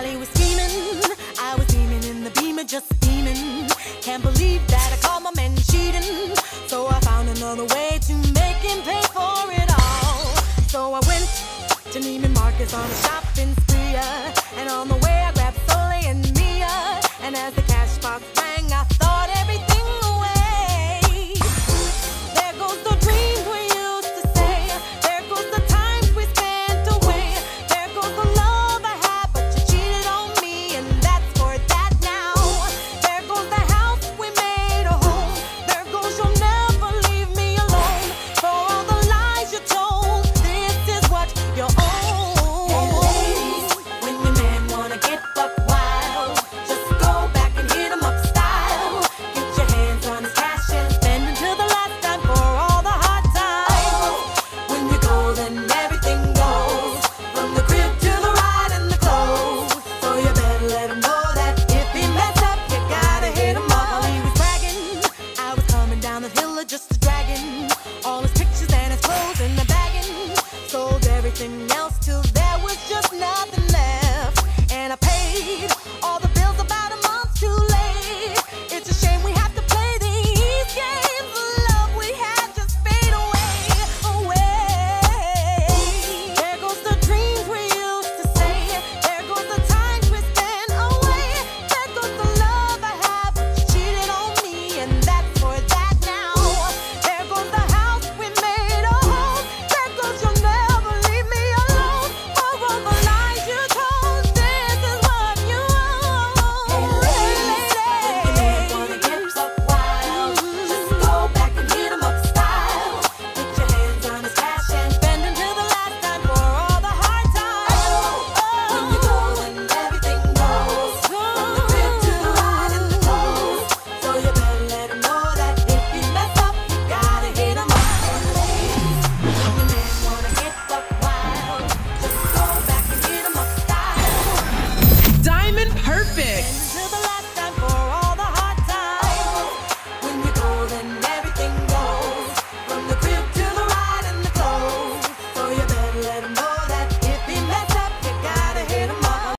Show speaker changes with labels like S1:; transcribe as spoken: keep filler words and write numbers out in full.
S1: While he was scheming, I was beaming in the beamer, just beaming. Can't believe that I caught my man cheating. So I found another way to make him pay for it all. So I went to Neiman Marcus on a shopping spree, uh, and on the way I grabbed Soleil and Mia. And as the cash box rang, I thought everything away. There goes the dreams we used to say. There goes the times we spent away. There goes the love I had, but you cheated on me, and that's for that now. There goes the house we made a home. There goes you'll never leave me alone. For all the lies you told, this is what you own. Hey ladies, when your man wanna get buck wild, just go back and hit him up style. Get your hands on his cash and spend until the last time for all the hard times. When you go, then everything goes, from the crib to the ride and the clothes. So you better let him know that if he mess up, you gotta hit him up. While he was bragging, I was coming down the hill of just a dragon. All his pictures and his clothes in the bagging. Sold everything else till